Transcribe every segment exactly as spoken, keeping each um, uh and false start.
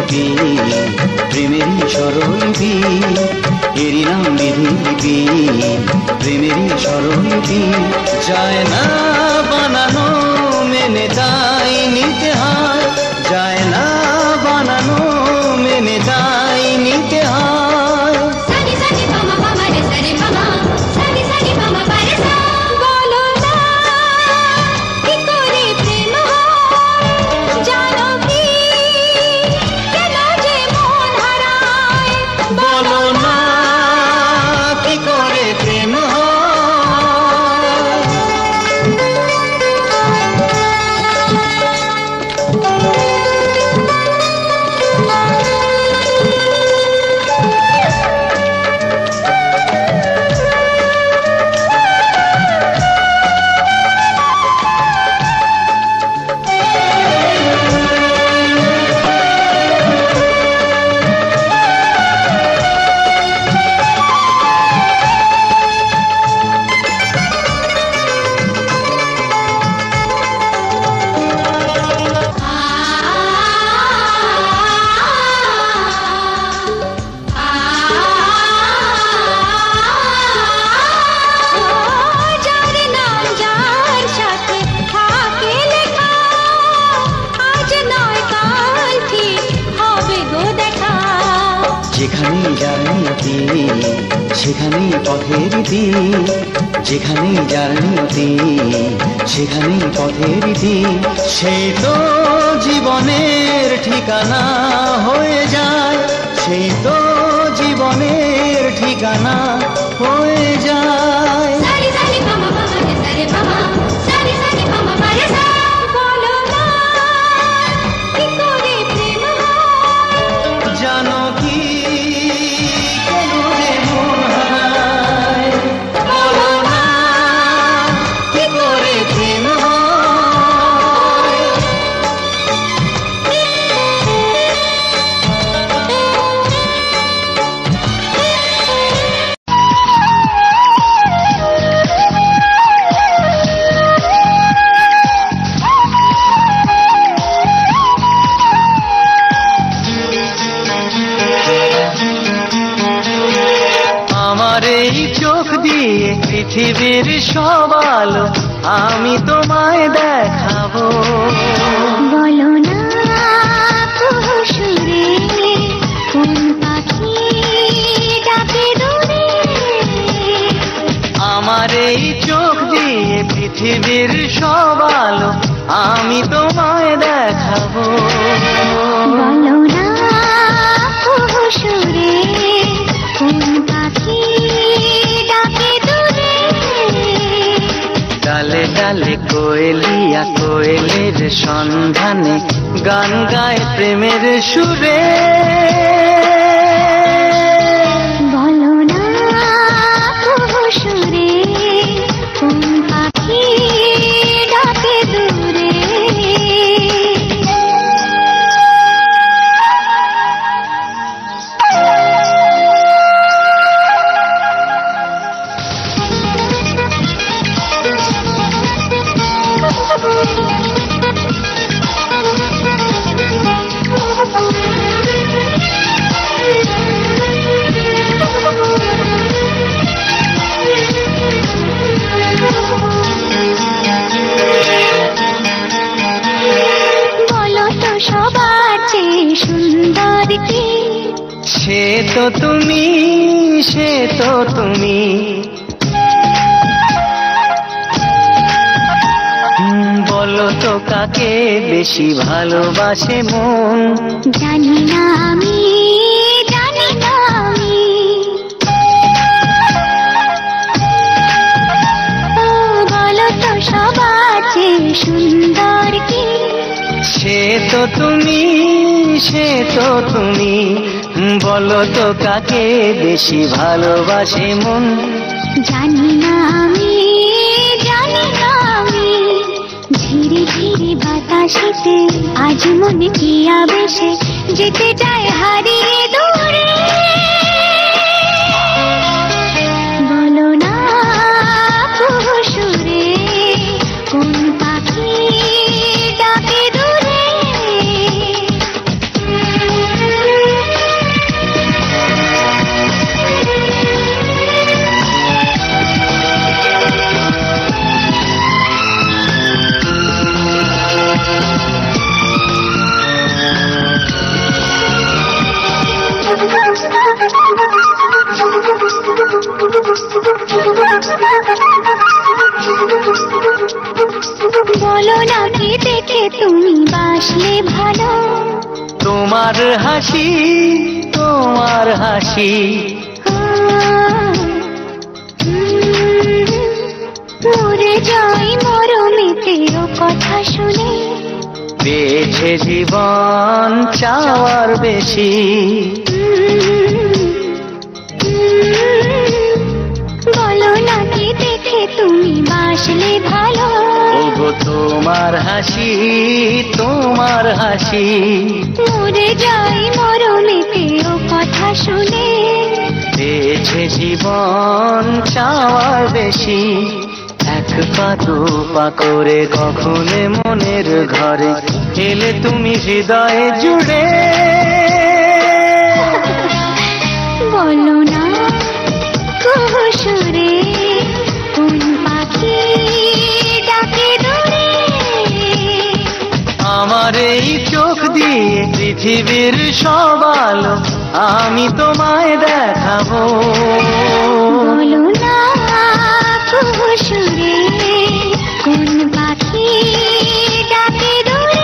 লিপি, প্রেমেরই সরল লিপি, এরই নাম বিধি লিপি, প্রেমেরই সরল লিপি। যায় না বানানো মেনে তাই নিতে হয়, যায় না বানানো মেনে তাই নিতে হয়। সানি সানি মামা মামা রে সারে মামা, সানি সানি মামা পারে সা। বলো না কি করে প্রেম হয়, জানো কি কেন যে মন হারায়। বলো না কি করে প্রেম হয়। যার নাম যার সাথে থাকে লেখা, আজ নয় কাল ঠিক হবে গো দেখা। যেখানেই যার নিয়তি সেখানেই পথের রীতি, যেখানেই যার নিয়তি সেখানেই পথের রীতি। সেই তো জীবনের ঠিকানা হয়ে যায়, সেই তো জীবনের ঠিকানা হয়ে যায়। সানি সানি মামা মামা রে সারে মামা, সানি সানি মামা পারে সা। বলো না কি করে প্রেম হয়, জানো কি কেন যে মন হারায়। বলো না কি করে প্রেম হয়। আমার এই চোখ দিয়ে পৃথিবীর সব আলো আমি তোমায় দেখাবো। বলো না সুরে কোন পাখি ডাকে দূরে। আমার এই চোখ দিয়ে পৃথিবীর সব আলো আমি তোমায় দেখাবো। বলো না সুরে কোন পাখি ডাকে দূরে। ডালে ডালে কোয়েলিয়া কোয়েলের সন্ধানে গান গায় প্রেমের সুরে। বলো না সুরে কোন পাখি ডাকে দূরে। বলো তো সবার চেয়ে সুন্দর কি, সে তো তুমি, সে তো তুমি। হুম, বলো তো কাকে বেশি ভালোবাসে মন। জানি না আমি, জানি না আমি। ও বলো তো সবার চেয়ে সুন্দর কি, সে তো তুমি, সে তো তুমি। হুম, বলো তো কাকে বেশি ভালোবাসে মন। জানি না আমি, জানি না আমি। ধীরে ধীরে বাতাসেতে আজ মনে কি আবেশে যেতে চায় হারিয়ে দূরে। বলো না সুরে কোন পাখি ডাকে দূরে। বলো না কি দেখে তুমি বাসলে ভালো, তোমার হাসি তোমার হাসি মরে যাই মরমেতে ও কথা শুনে, পেয়েছে জীবন চাওয়ার বেশি। বলো না কি দেখে তুমি বাসলে ভালো, ওগো তোমার হাসি তোমার হাসি মরে যাই মরমেতে ও কথা শুনে, পেয়েছে জীবন চাওয়ার বেশি। এক পা দু পা করে কখনো মনের ঘরে এলে তুমি হৃদয়ে জুড়ে। বলো না কুহুসুরে কোন পাখি ডাকে দূরে, আমার এই চোখ দিয়ে পৃথিবীর সব আলো আমি তোমায় দেখাবো। বলো না কুহুসুরে কোন পাখি ডাকে দূরে।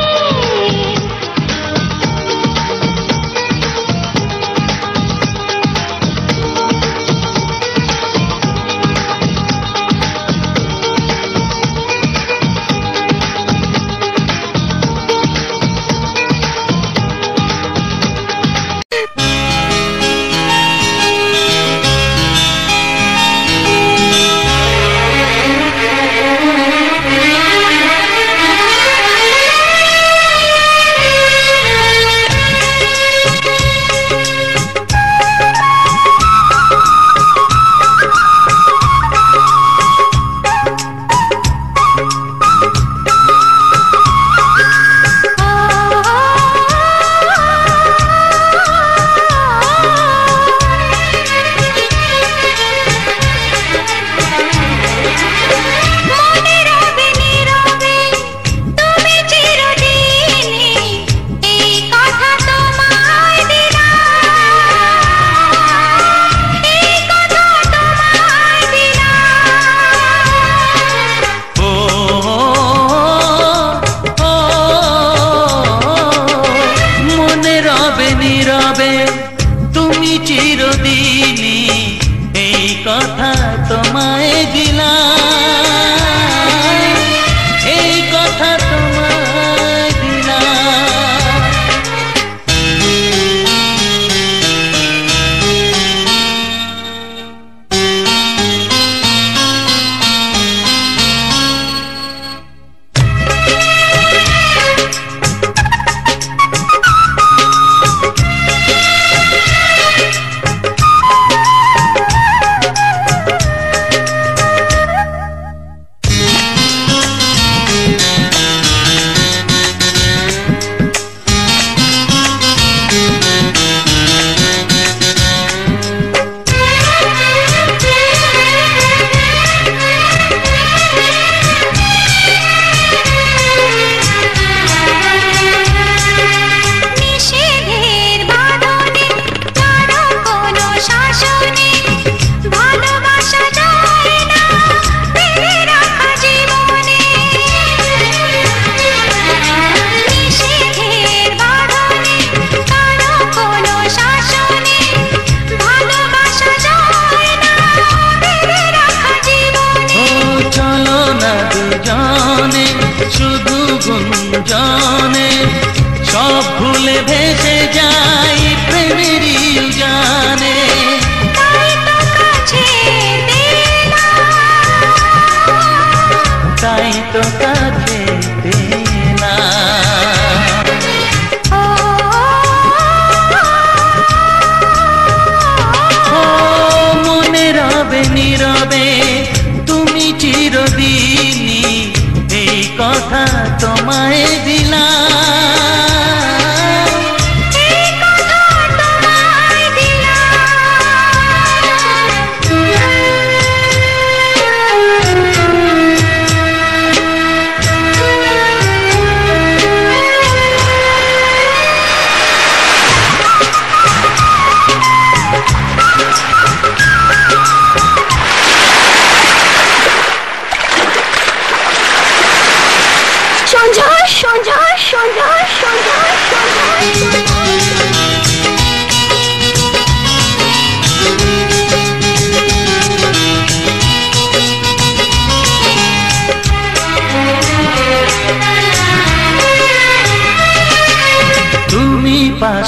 কথা তোমায় দিলাম, এই কথা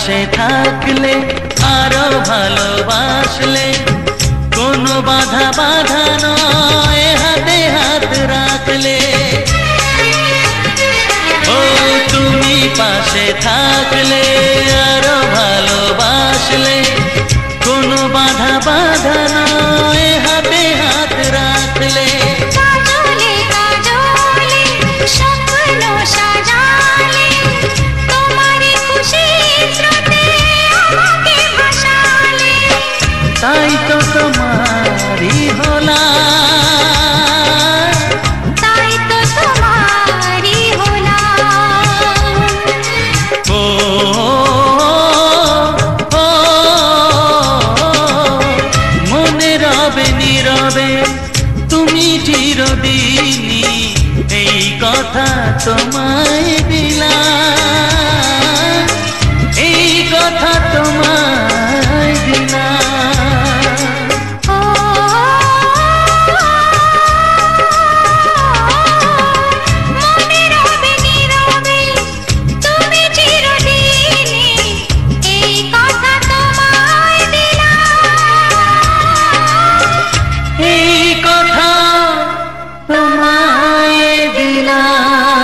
পাশে থাকলে আরো ভালোবাসলে কোনো বাধা বাধা নয় হাতে হাত রাখলে ও তুমি পাশে থাকলে আরো ভালোবাসলে কোনো বাধা বাধা নয় হাতে হাত রাখলে কাজলে কাজলে স্বপ্ন সাজালে তোমারই খুশি স্রোতে আমাকে ভাসালে তাই তো তোমারই হলাম তাই তো তোমারই হলাম ও ও মনে রবে নীরবে তুমি চিরদিনই এই কথা তোমায় দিলাম এই কথা তোমায় দিলাম ও মনে রবে নীরবে তুমি চিরদিনই এই কথা তোমায় দিলাম এই কথা তোমায় দিলাম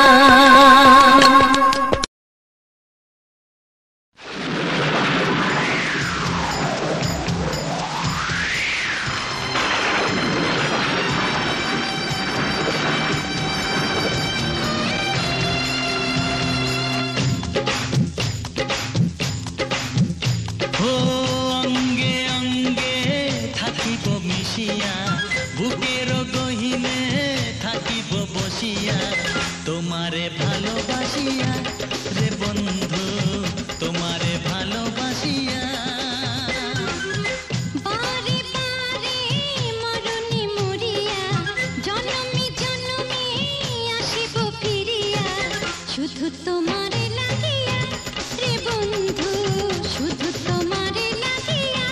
ও অঙ্গে অঙ্গে থাকিব মিশিয়া বুকের গহিনে থাকিব বসিয়া তোমারে ভালোবাসিয়া রে বন্ধু তোমারে ভালোবাসিয়া বারে বারে মরণে মরিয়া জনমে জনমে আসিব ফিরিয়া শুধু তোমারে লাগিয়া রে বন্ধু শুধু তোমারে লাগিয়া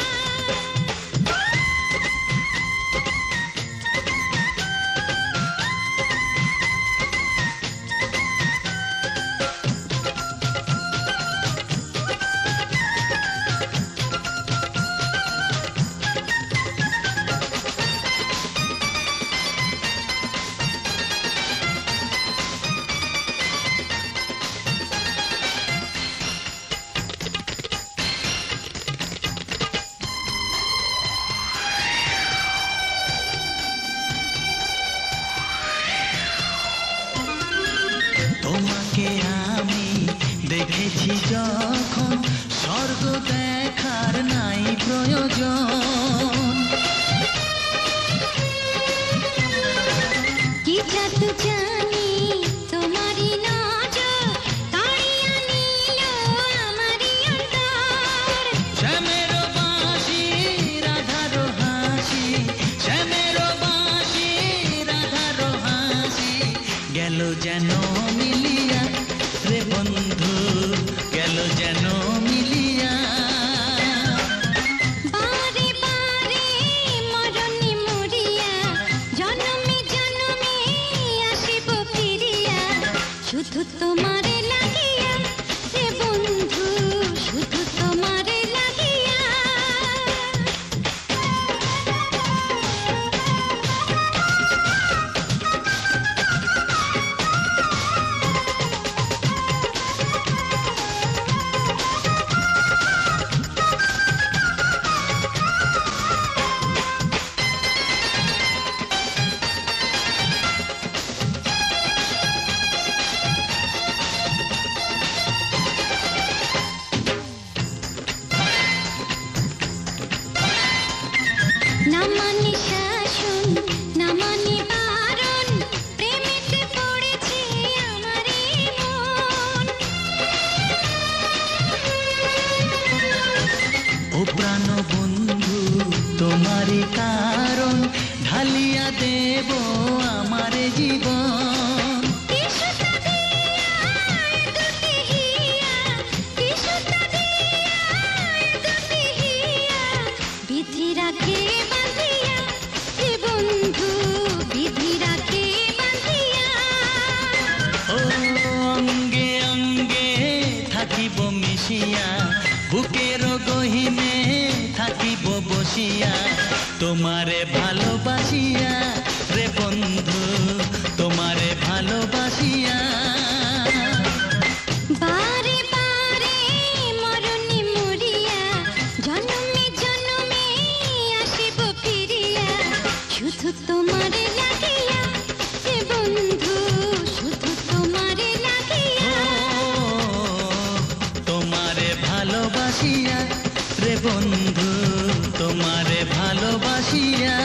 তোমাকে আমি দেখেছি যখন স্বর্গ দেখার নাই প্রয়োজন কি জাদু জানি তোমারই নজর কাড়িয়া নিল আমারই অন্তর শ্যামের বাঁশি রাধার হাসি শ্যামের বাঁশি রাধার হাসি গেল যেন মিলিয়া রে বন্ধু গেল যেন মিলিয়া বারে বারে মরণে মরিয়া জনমে জনমে আসিব ফিরিয়া শুধু তোমারে লাগিয়া রে বন্ধু শুধু তোমারে লাগিয়া না মানে শাসন না মানে বারণ প্রেমেতে পড়েছে আমারে মন ও প্রাণ বন্ধু তোমারই কারণ ঢালিয়া দেব আমারে জীবন কিসুতা দিয়া দুটি হিয়া কিসুতা দিয়া দুটি হিয়া বিধি রাখে বাঁধিয়া রে বন্ধু বিধি রাখে বাঁধিয়া ও অঙ্গে অঙ্গে থাকিব মিশিয়া ভালোবাসিয়া তোমারে ভালোবাসিয়া রে বন্ধু তোমারে ভালোবাসিয়া বারে বারে মরণে মরিয়া জন্মে জন্মে আসিব ফিরিয়া শুধু তোমারে লাগিয়া হে বন্ধু শুধু তোমারে লাগিয়া তোমারে ভালোবাসিয়া রে বন্ধু তোমারে ভালোবাসিয়া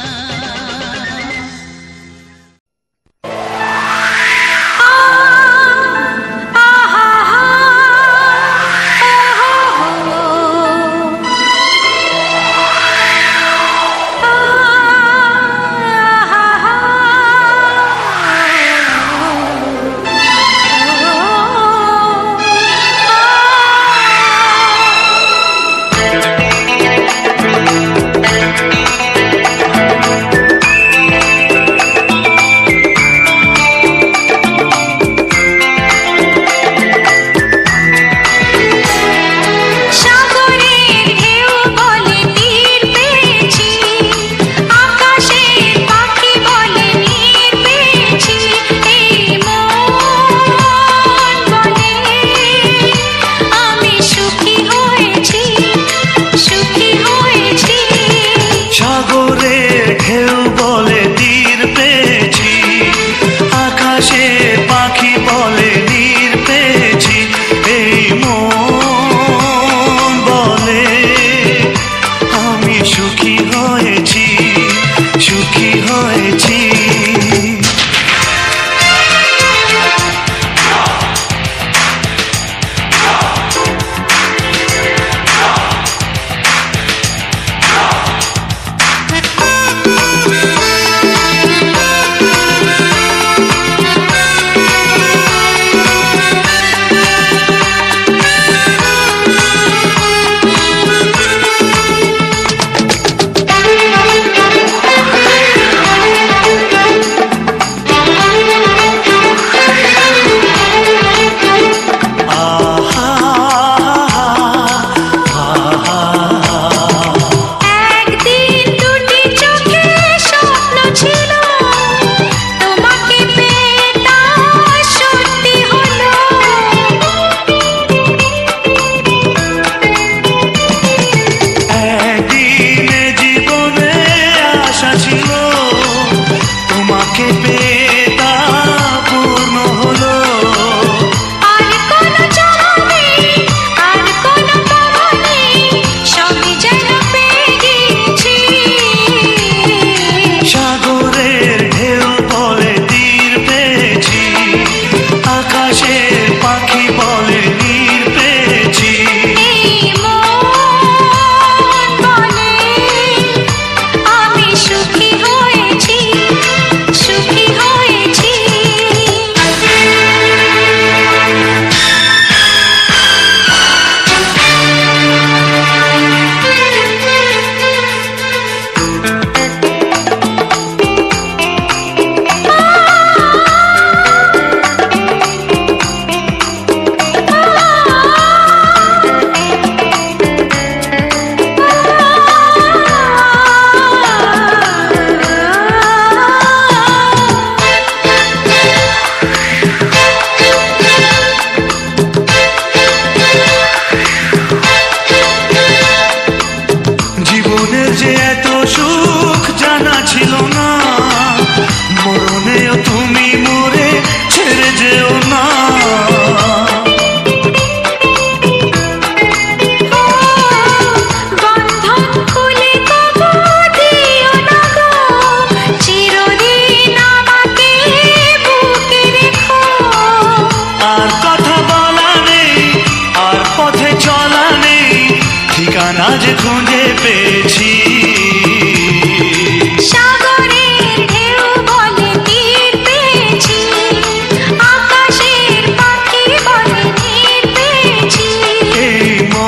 আজ খুঁজে পেয়েছি। সাগরের ঢেউ বলে তীর পেয়েছি, আকাশের পাখি বলে নীর পেয়েছি। এই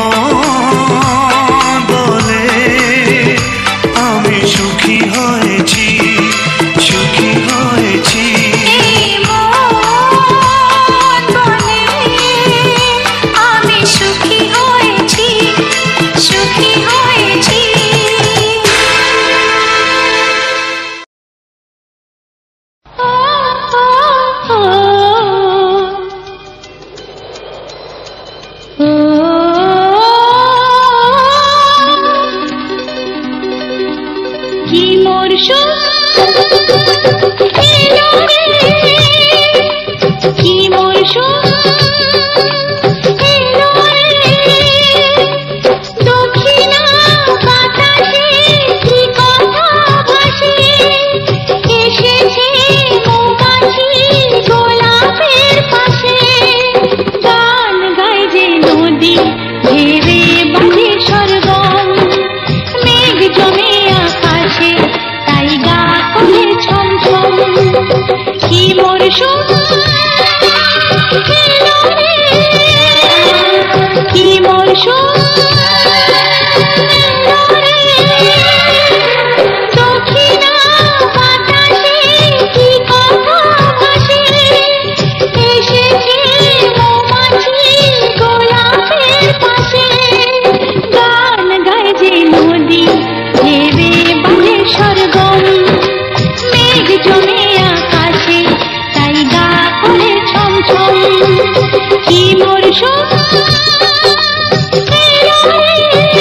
মন বলে আমি সুখী হয়েছি, সুখী হয়েছি। এই মন বলে আমি সুখী হয়েছি, সুখী হয়েছি। মরশুম এলো রে, কি মরশুম এলো রে, দক্ষিণা বাতাসে কি কথা ভাসে, এসেছে মৌমাছি গোলাপের পাশে, গান গায় যে নদী ভেবে বাজে সরগম, মেঘ জমে আকাশে তাই গা করে ছম ছম, কি মরশুম এলো রে, কি মরশুম এলো রে, দক্ষিণা বাতাসে কি কথা ভাসে, এসেছে মৌমাছি গোলাপের পাশে, গান গায় যে নদী ভেবে বাজে সরগম, মেঘ জমে আকাশে তাই গা করে ছম ছম, কি মরশুম এলো রে।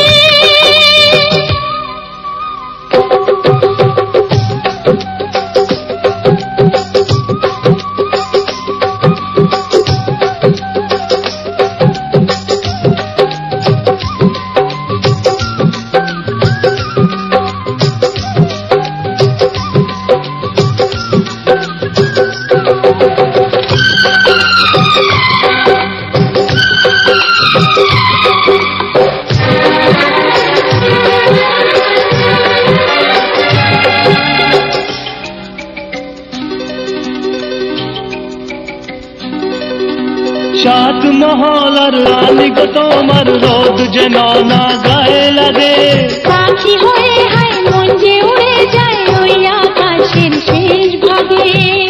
সাত মহলার রানী গো তোমার রোদ যেন না গায়ে লাগে, পাখি হয়ে হায় মন যে উড়ে যায় ওই আকাশের শেষ ভাগে,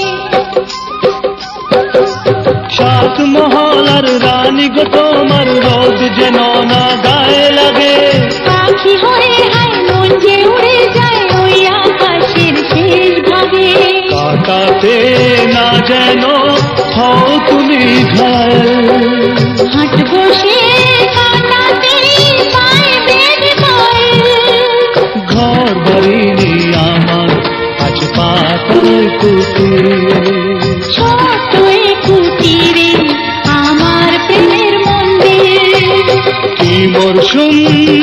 সাত মহলার রানী গো তোমার রোদ যেন না গায়ে লাগে, পাখি হয়ে হায় মন যে উড়ে যায় ওই আকাশের শেষ ভাগে, কাটাতে না যেন হও তুমি ঘায়েল, হাট বসে কাটাতে পায়ে বেঁধে পায়ে, ঘর বাড়ি নেই আমার আজ পাতার কুটির, ছোট্ট এ কুটিরে আমার প্রেমের মন্দির, কি মরশুম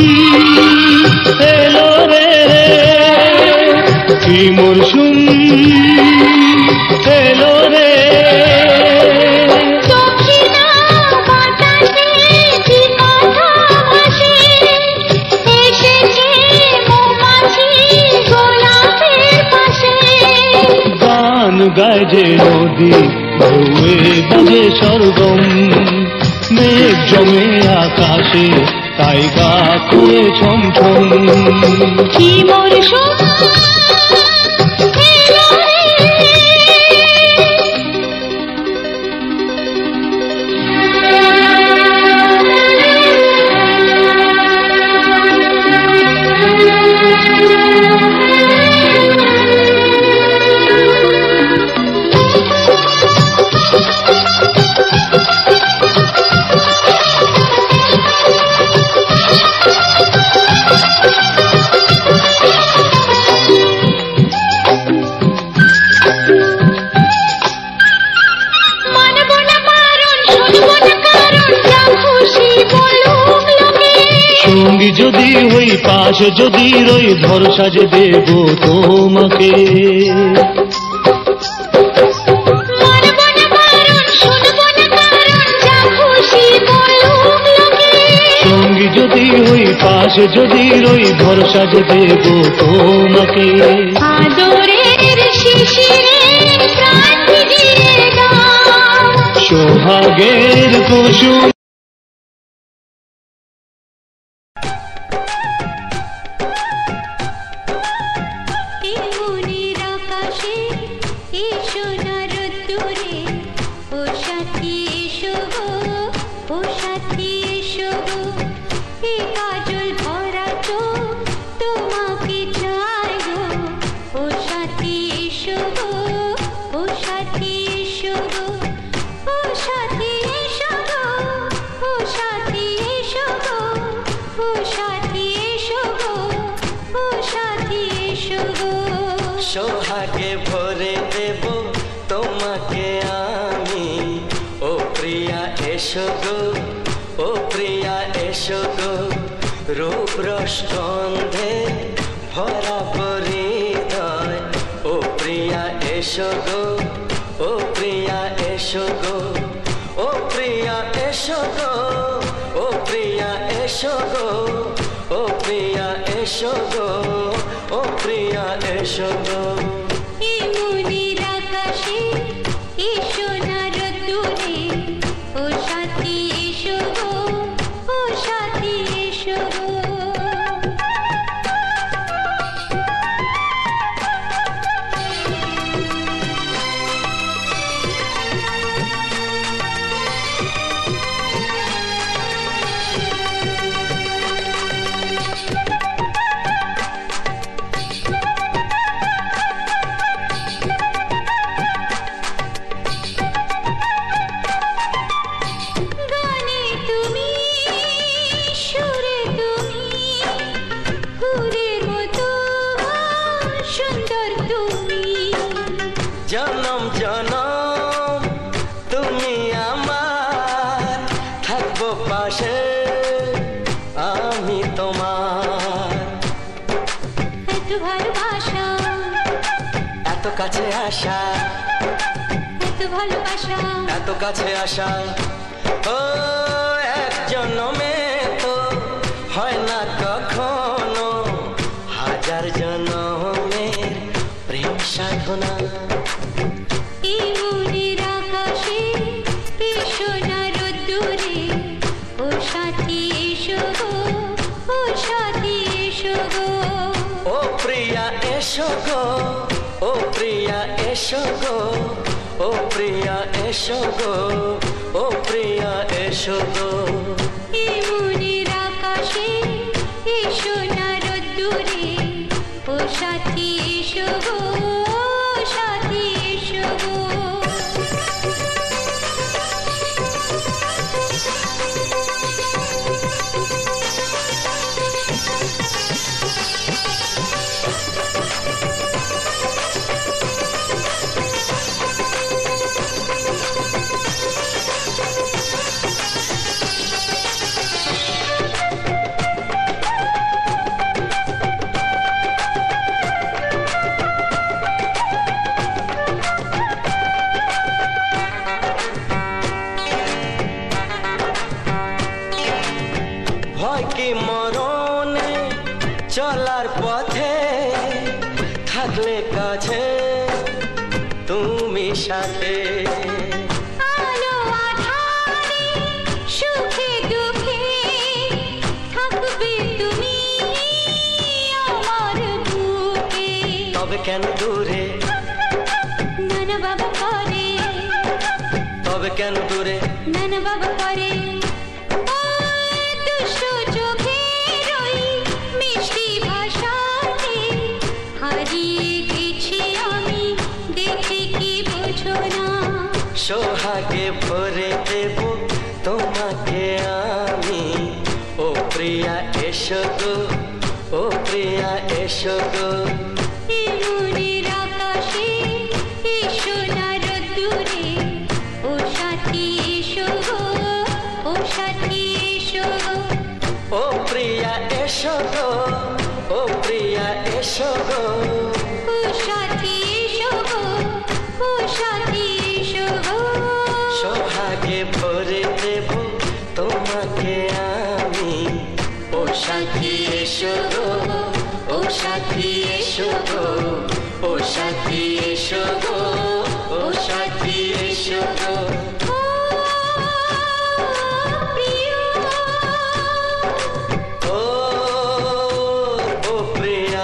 এলো রে, কি মরশুম এলো রে, দক্ষিণা বাতাসে কি কথা ভাসে, এসেছে মৌমাছি গোলাপের পাশে, গান গায় যে নদী ঢেউয়ে বাজে সরগম, মেঘ জমে আকাশে তাই গা করে ছম ছম, কি মরশুম এলো রে। মানব না মারণ, শুনব না কারণ, যা খুশি বলুক লোকে, সঙ্গী যদি হই পাশে যদি রই ভরসা যে দেব তোমাকে, মানব না মারণ, শুনব না কারণ, যা খুশি বলুক লোকে, সঙ্গী যদি হই পাশে যদি রই ভরসা যে দেব তোমাকে, আদরের শিশিরে প্রাণ ভিজিয়ে দাও, সোহাগের কুসুম এই মনের আকাশে এসো না রোদ্দুরে, ও সাথী এসো গো, ও সাথী এসো গো, এই কাজল ভরা চোখ তোমাকে চাই গো, ও সাথী এসো গো, ও সাথী এসো গো, ও সাথী এসো গো। সোহাগে ভরে দেব তোমাকে আমি, ও প্রিয়া এসো গো, ও প্রিয়া এসো গো, রূপ রস গন্ধে ভরা হৃদয়, ও প্রিয়া এসো গো, ও প্রিয়া এসো গো, ও প্রিয়া এসো গো, ও প্রিয়া এসো গো, ও প্রিয়া এসো গো, ও প্রিয়া এসো গো। এই মনের আকাশে এসো না রোদ্দুরে, ও সাথী এসো গো, ও সাথী এসো গো। গানে তুমি, সুরে তুমি, ফুলের মতো সুন্দর তুমি। জনম জনম তুমি আমার, থাকবো পাশে আমি তোমার। এত ভালোবাসা, এত কাছে আসা, এত ভালোবাসা, এত কাছে আসা, ও এক জন্মে তো হয় না কখনো, হাজার জন্মের প্রেম সাধনা। এই মনের আকাশে এসো না রোদ্দুরে, ও সাথী এসো গো, ও সাথী এসো গো। ও প্রিয়া এসো গো, ও প্রিয়া এসো গো, ও প্রিয়া এসো গো, ও প্রিয়া এসো গো। এই মনের আকাশে এসো না রোদ্দুরে, ও সাথী এসো গো, ও সাথী এসো গো। ভয় কি মরণে চলার পথে, থাকলে কাছে তুমি সাথে। আলো আঁধারে সুখে দুঃখে থাকবে তুমি আমার বুকে। তবে কেন দূরে, নানা বাবা করে, তবে কেন দূরে, নানা বাবা করে। ওই দুষ্ট চোখের ওই মিষ্টি ভাষাতে হারিয়ে গেছি আমি, দেখে কি বোঝো না। সোহাগে ভরে দেব তোমাকে আমি, ও প্রিয়া এসো গো, ও প্রিয়া এসো গো। এই মনের আকাশে এসো না রোদ্দুরে, ও সাথী এসো গো, ও সাথী এসো গো। ও প্রিয়া এসো গো, ও প্রিয়া এসো গো, ও সাথী এসো গো, ও সাথী এসো গো। সোহাগে ভরে দেব তোমাকে আমি, ও সাথী এসো গো, ও সাথী এসো গো, ও সাথী এসো গো, ও সাথী এসো গো। ও প্রিয়, ও ও প্রিয়া,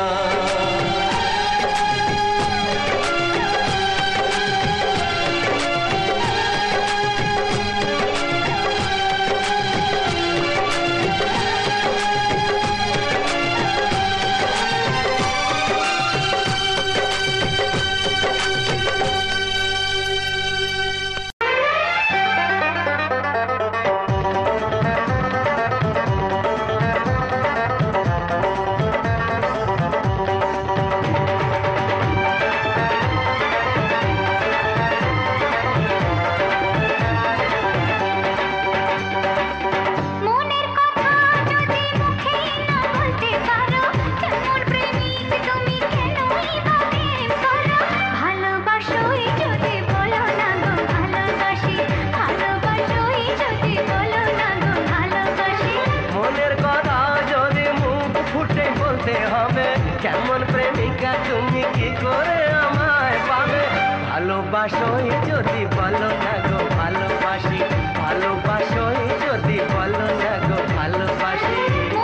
কেমন প্রেমিকা তুমি কি করে আমায় পাবে ভালোবাসোই যদি বলো না গো ভালোবাসি ভালোবাসোই যদি বলো না গো ভালোবাসি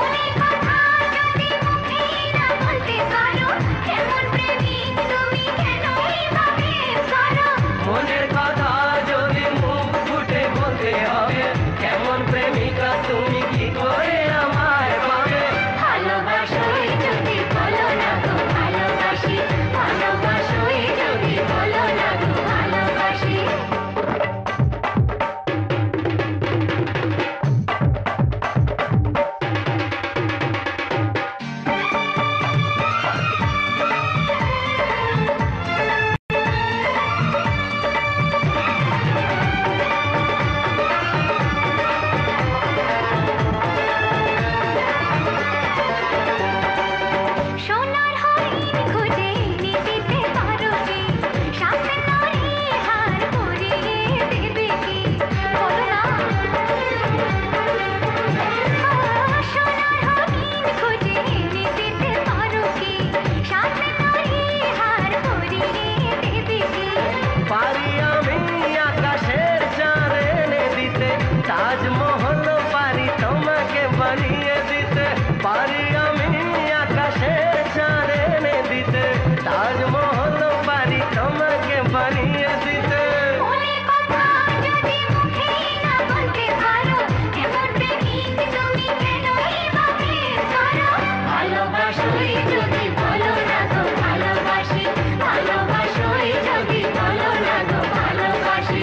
মনের কথা যদি মুখ ফুটে বলতে হবে কেমন প্রেমিকা তুমি কি করে আমায় পাবে ভালোবাসোই যদি বলো না গো ভালোবাসি ভালোবাসোই যদি বলো না গো ভালোবাসি সোনার হরিণ খুঁজে এনে দিতে পারো কি সামনে নারী হার পরিয়ে দেবে কি বলো না সোনার হরিণ খুঁজে এনে দিতে পারো কি সামনে নারী হার পরিয়ে দেবে কি পারি আমি আকাশের চাঁদ এনে দিতে তাজমহল পারি তোমাকে বানিয়ে দিতে পারি আমি আকাশের চাঁদ এনে দিতে তাজমহল পারি তোমাকে বানিয়ে দিতে মনে কথা যদি মুখে না বলতে পারো এমন প্রেমিক তুমি কেনই বা প্রেম করো ভালোবাসোই যদি বলো না গো ভালোবাসি ভালোবাসোই যদি বলো না গো ভালোবাসি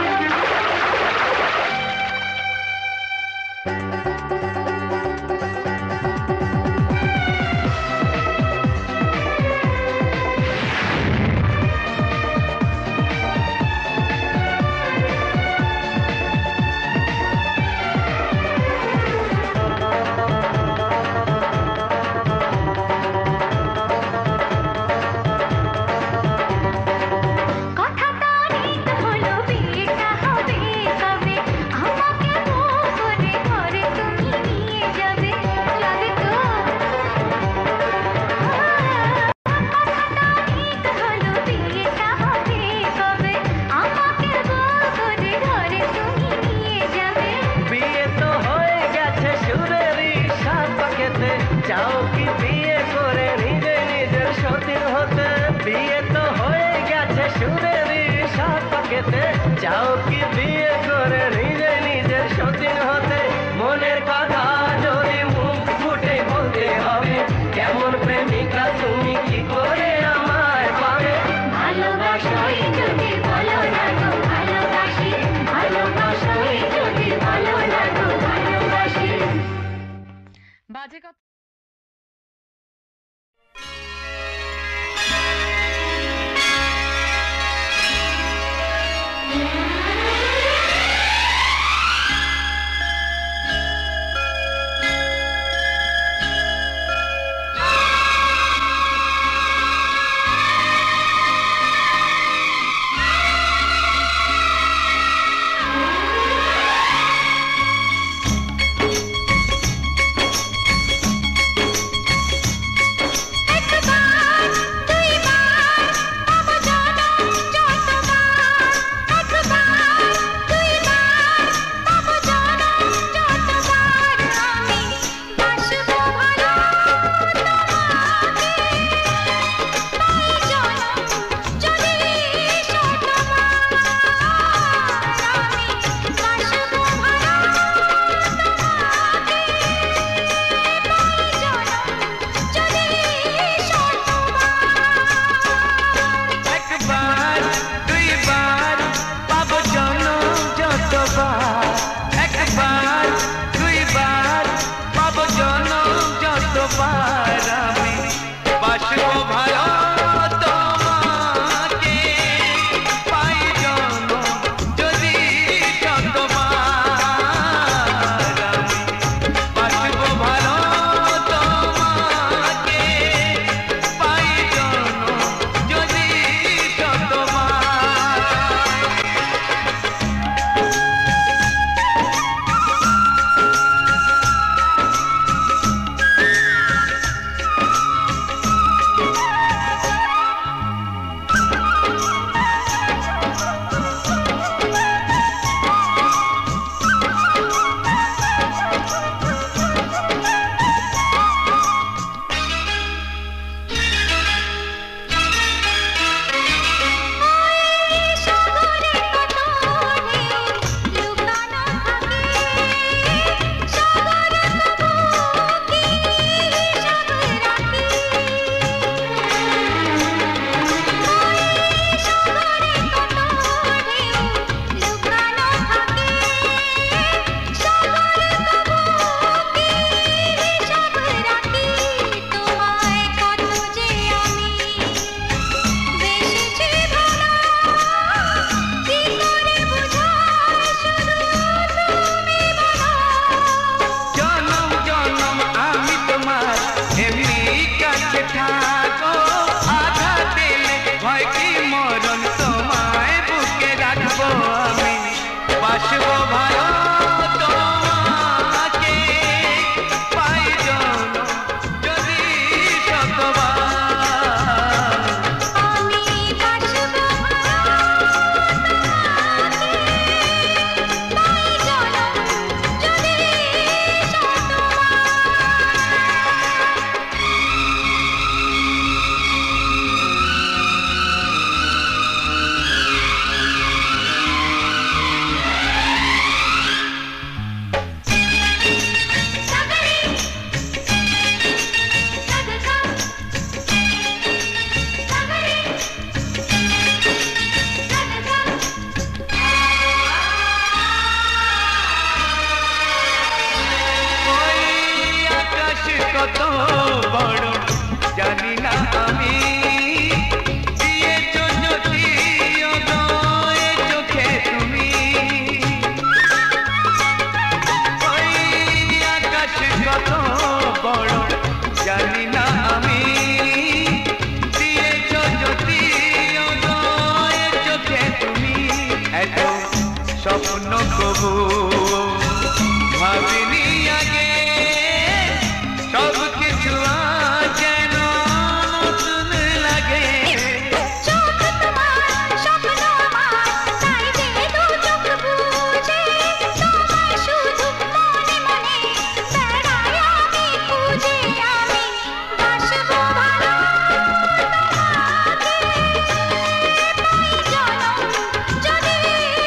কথা তারিখ হলো বিয়েটা হবে কবে আমাকে বউ করে ঘরে তুমি নিয়ে যাবে যাবে তো কথা তারিখ হলো বিয়েটা হবে কবে আমাকে বউ করে ঘরে তুমি নিয়ে যাবে বিয়ে তো হয়ে গেছে সুরেরই সাত পাকেতে চাও কি বিয়ে করে নিজে নিজের সতীন হতে বিয়ে তো হয়ে গেছে সুরেরই সাত পাকেতে চাও কি বিয়ে করে নিজে নিজের সতীন হতে মনের কথা যদি মুখ ফুটে বলতে হবে কেমন প্রেমিকা তুমি কি করে আমায় পাবে ভালোবাসোই যদি বলো না গো ভালোবাসি ভালোবাসোই যদি বলো না গো ভালোবাসি বাজে কথা তবু ভাবিনি আগে সব কিছু আজ যেন নতুন লাগে। চোখ তোমার স্বপ্ন আমার তাই যে দু চোখ বুঝে তোমায় শুধু মনে মনে বেড়াই আমি খুঁজে আমি বাসবো ভালো তোমাকে পাই জনম যদি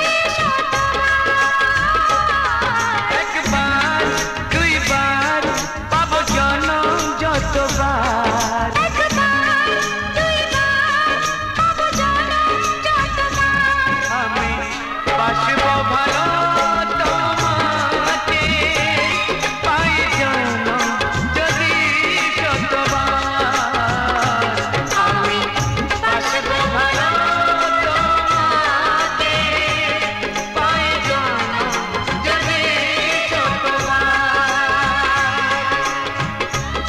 শতবার। একবার দুইবার পাবো জনম যতবার। একবার দুইবার পাবো জনম যতবার। আমি বাসবো ভালো তোমাকে পাই জনম যদি শতবার। আমি বাসবো ভালো তোমাকে পাই জনম যদি শতবার।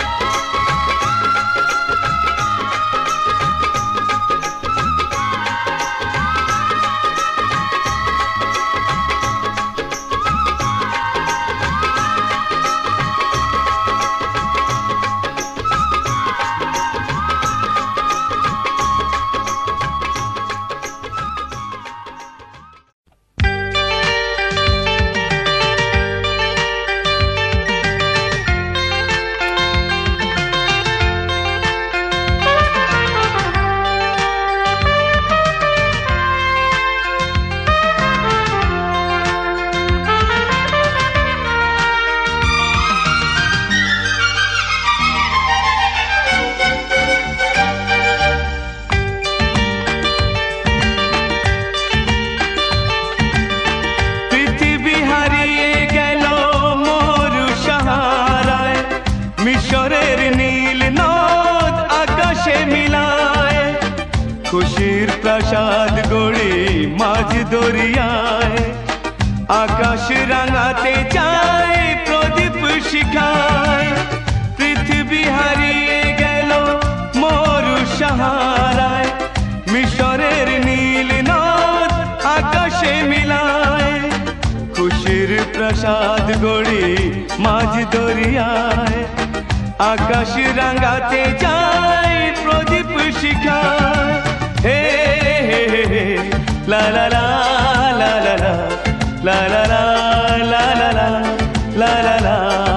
পৃথিবী হারিয়ে গেল মরু সাহারায়, মিশরের নীল নদ আকাশে মিলায়, খুশির প্রাসাদ গড়ে মাঝ দরিয়ায়, আকাশ রাঙাতে চায় প্রদীপ শিখায়। পৃথিবী হারিয়ে গেল মরু সাহারায়, মিশরের নীল নদ আকাশে মিলায়, খুশির প্রাসাদ গড়ে মাঝ দরিয়ায়, আকাশ রাঙাতে যায় প্রদীপ শিখায়। হে হে হে হে লা লা লা লা লা লা লা লা লা লা লা লা লা লা লা।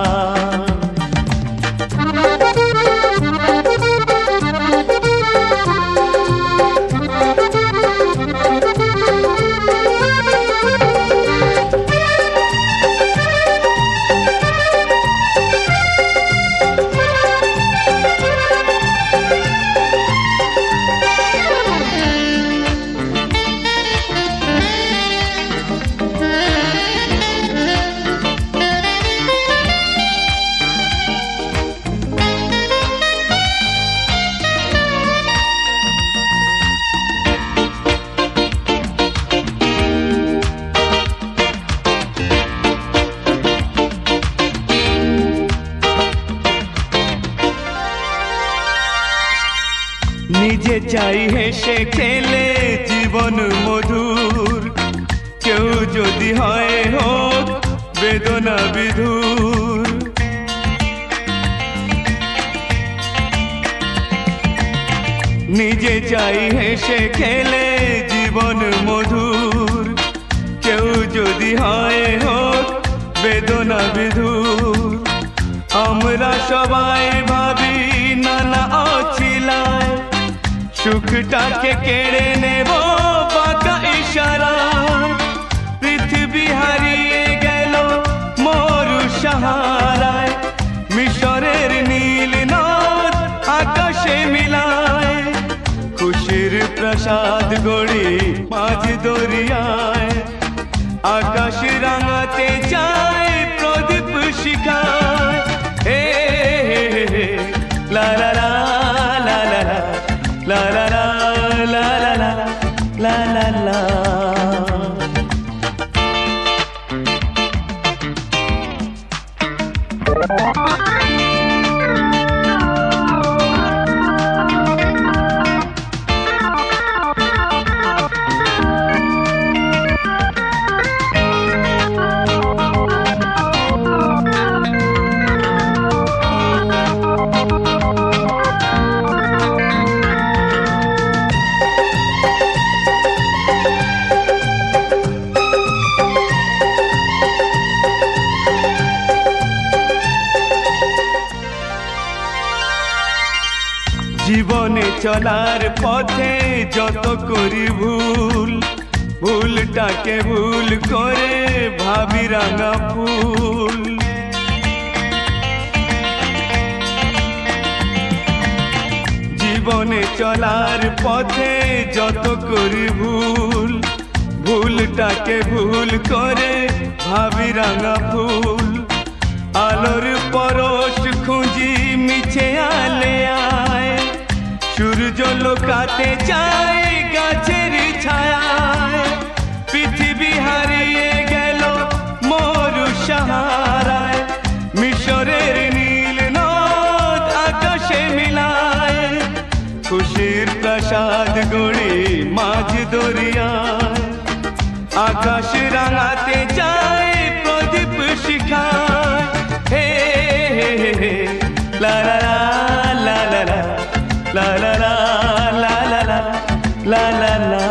নিজে চাই হেসে খেলে জীবন মধুর, কেউ যদি হয় হোক বেদনা বিধুর। নিজে চাই হেসে খেলে জীবন মধুর, কেউ যদি হয় হোক বেদনা বিধুর। আমরা সবাই ভাবি নানা অছিলায়, সুখটাকে কেড়ে নেব বাঁকা ইশারায়। পৃথিবী হারিয়ে গেল মরু সাহারায়, মিশরের নীল নদ আকাশে মিলায়, খুশির প্রাসাদ গড়ে মাঝ দরিয়ায়, আকাশ রাঙাতে চায় প্রদীপ শিখায়। হে হে হে হে লা লা লা লা লা লা লা লা লা লা লা লা লা। জীবনে চলার পথে যত করি ভুল, ভুলটাকে ভুল করে ভাবি রাঙা ফুল। জীবনে চলার পথে যত করি ভুল, ভুলটাকে ভুল করে ভাবি রাঙা ফুল। আলোর পরশ খুঁজি মিছে আলে আয়, সূর্য লোকাতে যায় গাছের ছায়ায়। পৃথিবী হারিয়ে গেল মরু সাহারায়, মিশরের নীল নদ আকাশে মিলায়। খুশির প্রাসাদ গড়ি মাঝ দরিয়ায়, আকাশ রাঙাতে যায় প্রদীপ শিখায়। হে হে হে হে লা লা লা লা লা লা লা লা লা লা লা লা লা লা।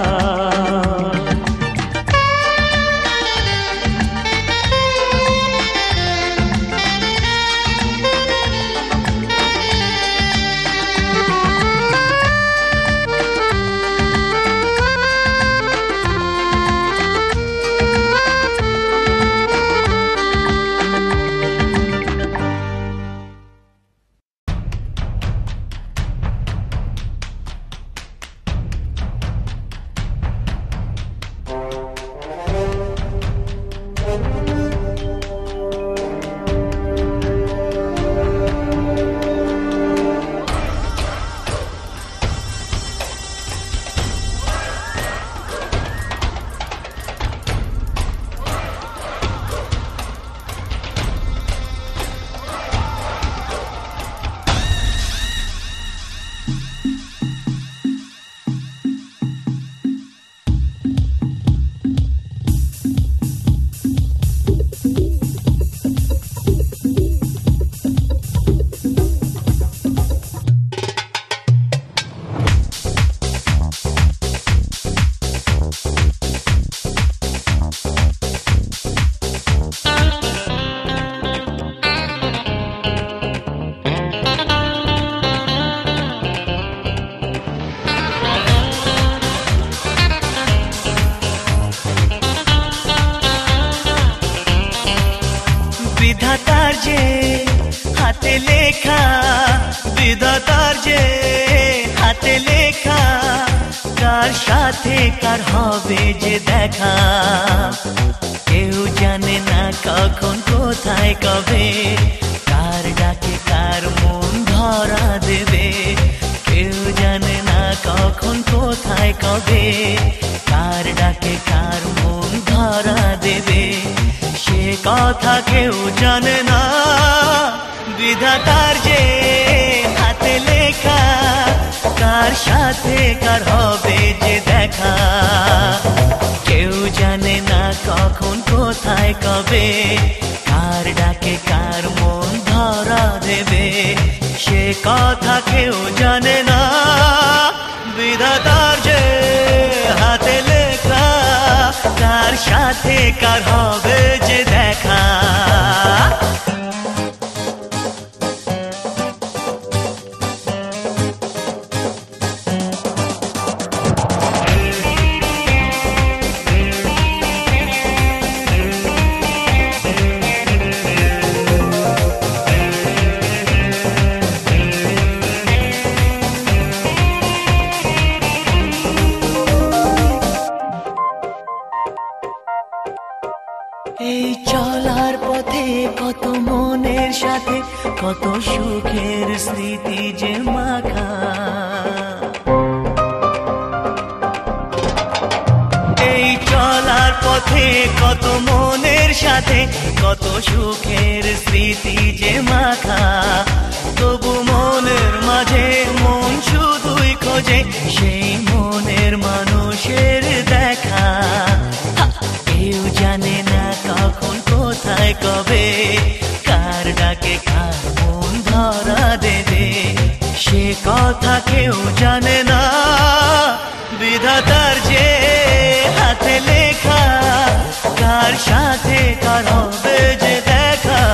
বিধাতার যে হাতে লেখা, বিধাতার যে হাতে লেখা, কার সাথে কার হবে যে দেখা। কেউ জানে না কখন কোথায় কবে, কার ডাকে কার মন ধরা দেবে। কেউ জানে না কখন কোথায় কবে, কার ডাকে কার মন ধরা দেবে। সে কথা কেউ জানে না, বিধাতার যে হাতে লেখা, কার সাথে কার হবে যে দেখা। কেউ জানে না কখন কোথায় কবে, কার ডাকে কার মন ধরা দেবে। সে কথা কেউ জানে না, বিধাতার যে হাতে লেখা, কার সাথে কার হবে যে দেখা। এই চলার পথে কত মনের সাথে কত সুখের স্মৃতি যে মাখা। এই চলার পথে কত মনের সাথে কত সুখের স্মৃতি যে মাখা। তবু মনের মাঝে মন শুধুই খোঁজে সেই মনের মানুষের দেখা। কেউ জানে না কখন কোথায় কবে, কার ডাকে কার মন ধরা দেবে। সে কথা কেউ জানে না, বিধাতার যে হাতে লেখা, কার সাথে কার হবে যে দেখা।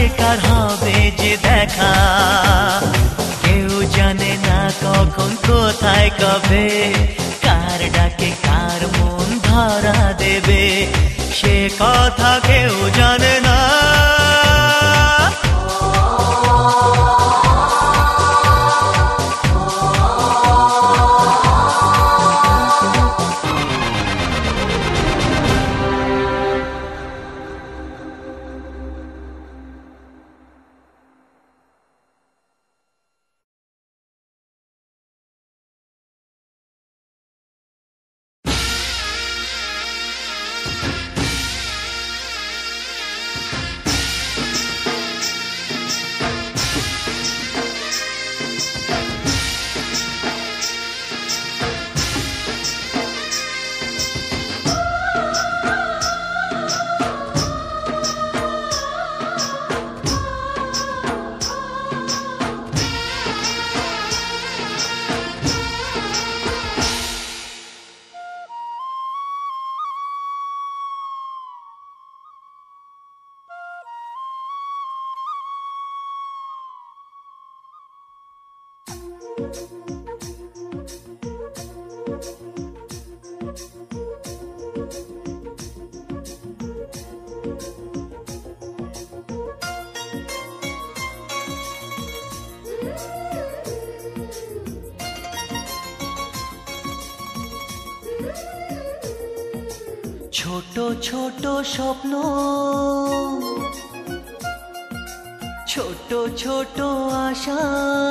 কার হবে যে দেখা, কেউ জানে না কখন কোথায় কবে, কার ডাকে কার মন ধরা দেবে, সে কথা কেউ জানে না। ছোট ছোট স্বপ্ন, ছোট ছোট আশা,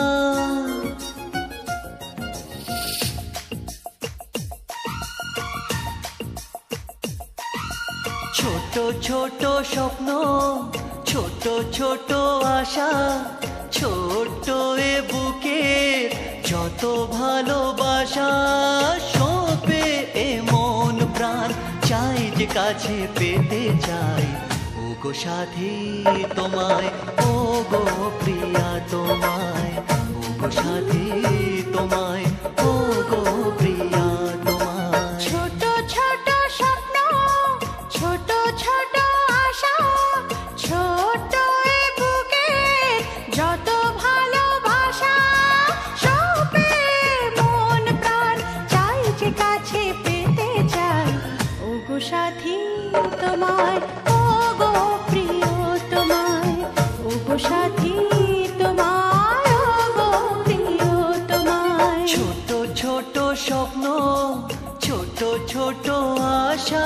ছোট ছোট স্বপ্ন, ছোট ছোট আশা, ছোট এ বুকে যত ভালোবাসা, সপে এ মন প্রাণ চাই যে কাছে পেতে চাই, ও গো সাথী তোমায়, ও গো প্রিয়া তোমায়, ও গো সাথী তোমায়, ও গো প্রিয়া তোমায়। ছোট ছোট স্বপ্ন, ছোট ছোট আশা, ছোট এ বুকে যত ভালোবাসা, সপে মন প্রাণ চাই যে কাছে পেতে চাই, ও গো সাথী তোমায়, ও গো প্রিয় তোমায়, ও গো সাথী তোমায়, ও গো প্রিয় তোমায়। ছোট ছোট স্বপ্ন, ছোট ছোট আশা।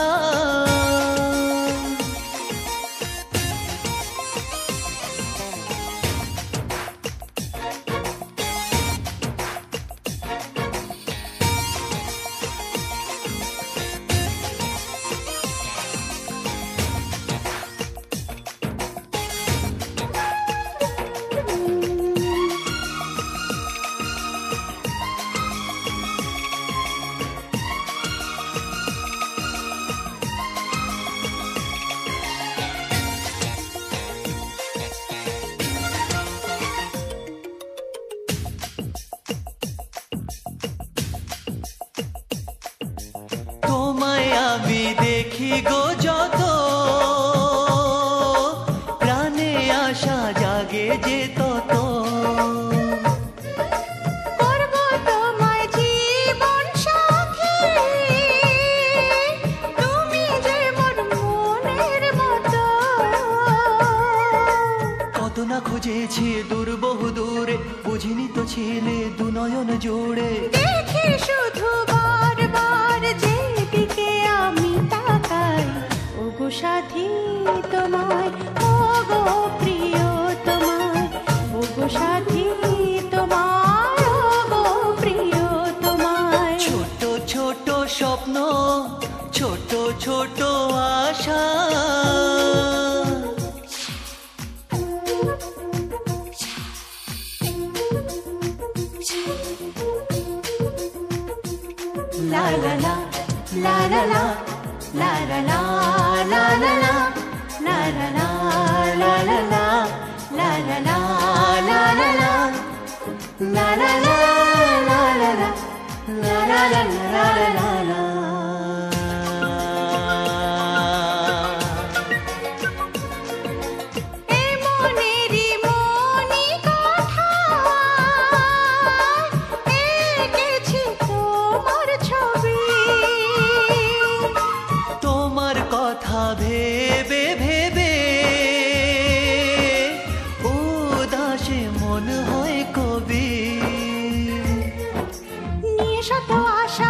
তোমায় আমি দেখি গো যত, প্রাণে আশা জাগে যে তত, করব তোমায় জীবন সাথী, তুমি যে মোর মনের মতো। কত না খুঁজেছি দূর বহু দূরে, বুঝিনি তো ছিলে দু নয়ন জুড়ে, দেখি শুধু বারবার যেদিকে আমি তাকাই, ও গো সাথী তোমায়, ও গো প্রিয় তোমায়, ও গো সাথী তোমায়, ও গো প্রিয় তোমায়। ছোট ছোট স্বপ্ন, ছোট ছোট আশা। La la la, la la la, la la la, la la la, la la la, la la la, la la la, la la la, la la la, la la la, la la la, la la la. এ মনে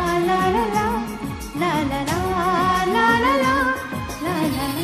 la la la la la la la la la la la la.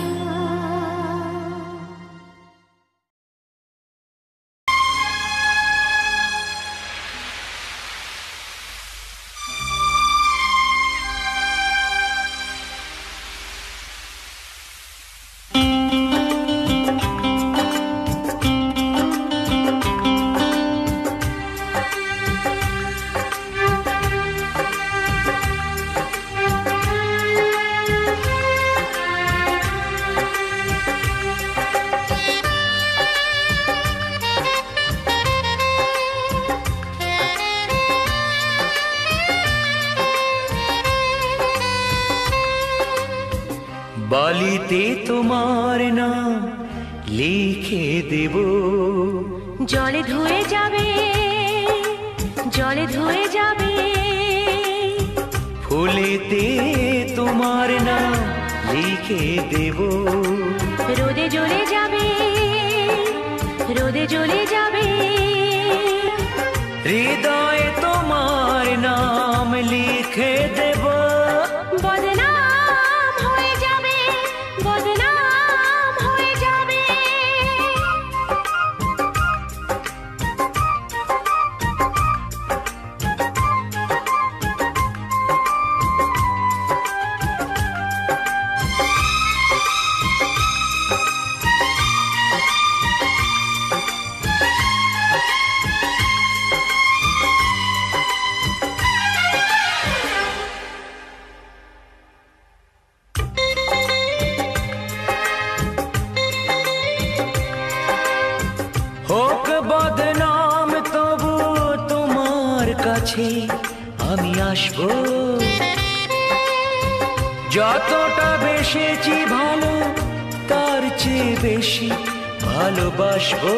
বালিতে তোমার নাম লিখে দেব, জলে ধুয়ে যাবে, জলে ধুয়ে যাবে, ফুলেতে তোমার নাম লিখে দেব, রোদে জ্বলে যাবে, রোদে জ্বলে যাবে, হৃদয়ে তোমার নাম লিখে দেব, বদনাম হয়ে যাবে, বদনাম হয়ে যাবে। হোক বদনাম তবু তোমার কাছে আমি আসবো, যতটা বেসেছি ভালো তার চেয়ে বেশি ভালোবাসবো।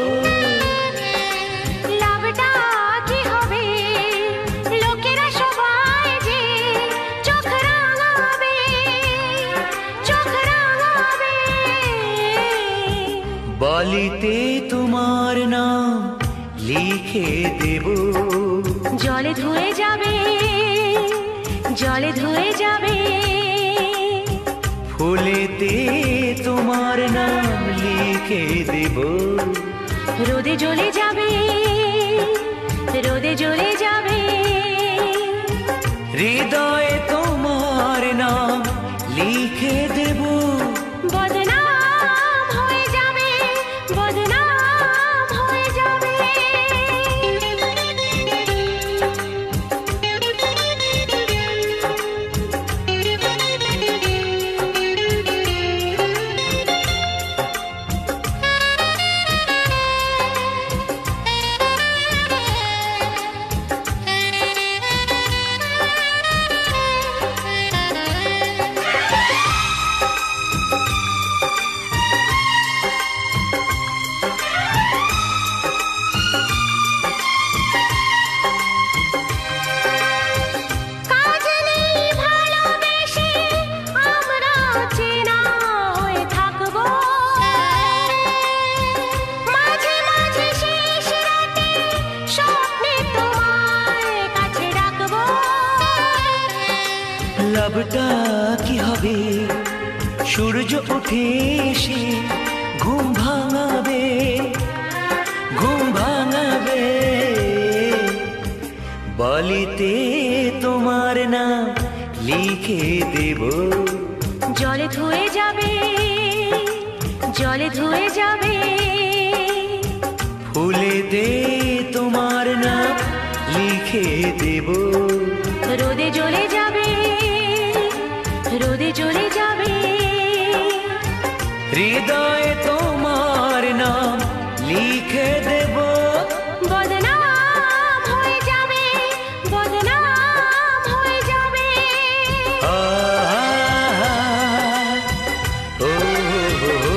লাভটা কি হবে, লোকেরা সবাই যে চোখ রাঙাবে, চোখ রাঙাবে, বালিতে তোমার নাম লিখে দেব, জলে ধুয়ে যাবে, জলে ধুয়ে যাবে, ফুলেতে তোমার নাম লিখে দেব, রোদে জ্বলে যাবে, রোদে জ্বলে যাবে, হৃদয়ে তোমার নাম লিখে দেব, বদনাম হয়ে যাবে, বদনাম হয়ে যাবে। কাজ নেই ভালোবেসে আমরা চেনা হয়ে থাকবো, মাঝে মাঝে শেষ রাতে স্বপ্নে তোমার কাছে ডাকবো, লাভটা কি হবে, সূর্য উঠে এসে ঘুম ভাঙাবে, ঘুম ভাঙাবে, কলিতে তোমার নাম লিখে দেব। জলে ধুয়ে যাবে, জলে ধুয়ে যাবে, ফুলেতে তোমার নাম লিখে দেব। রোদে জ্বলে যাবে, রোদে জ্বলে যাবে, হৃদয়ে তোমার নাম লিখে দেব। বদনাম হয়ে যাবে, বদনাম হয়ে যাবে। আহা, ও, ও, ও,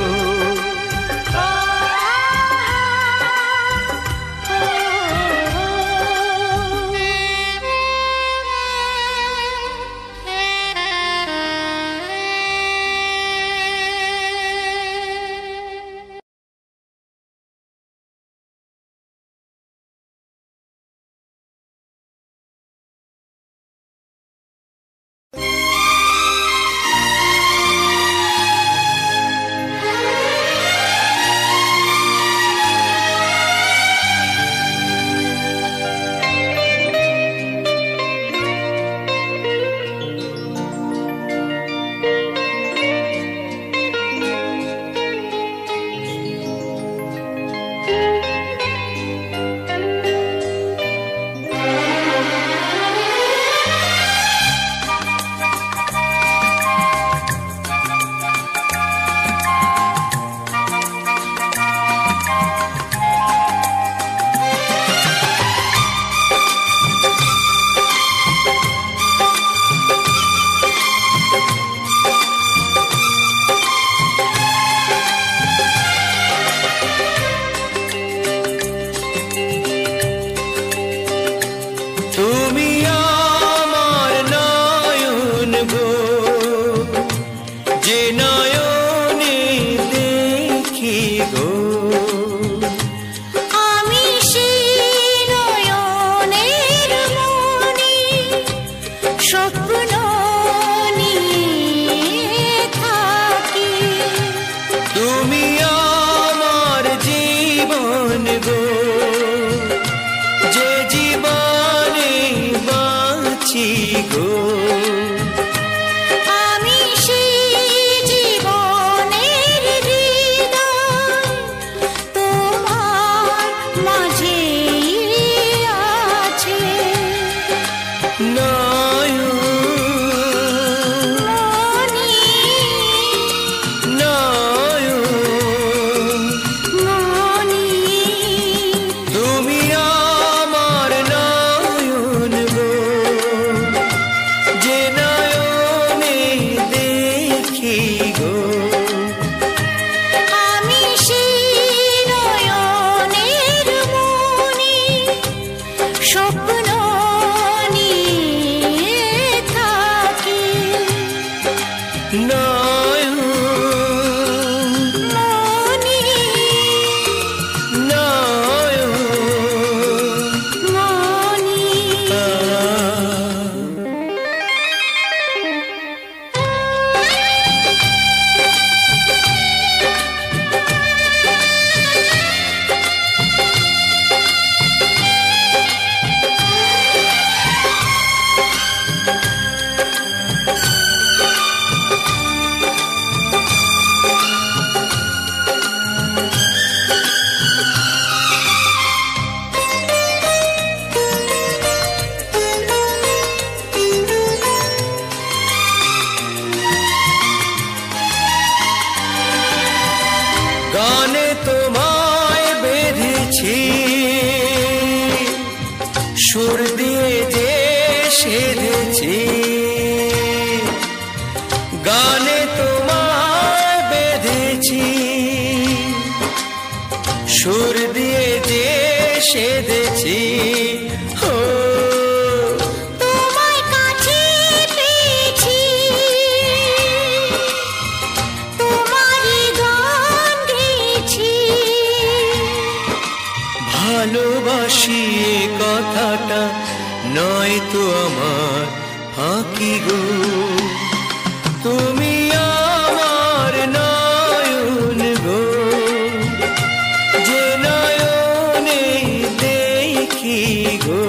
দেখি গো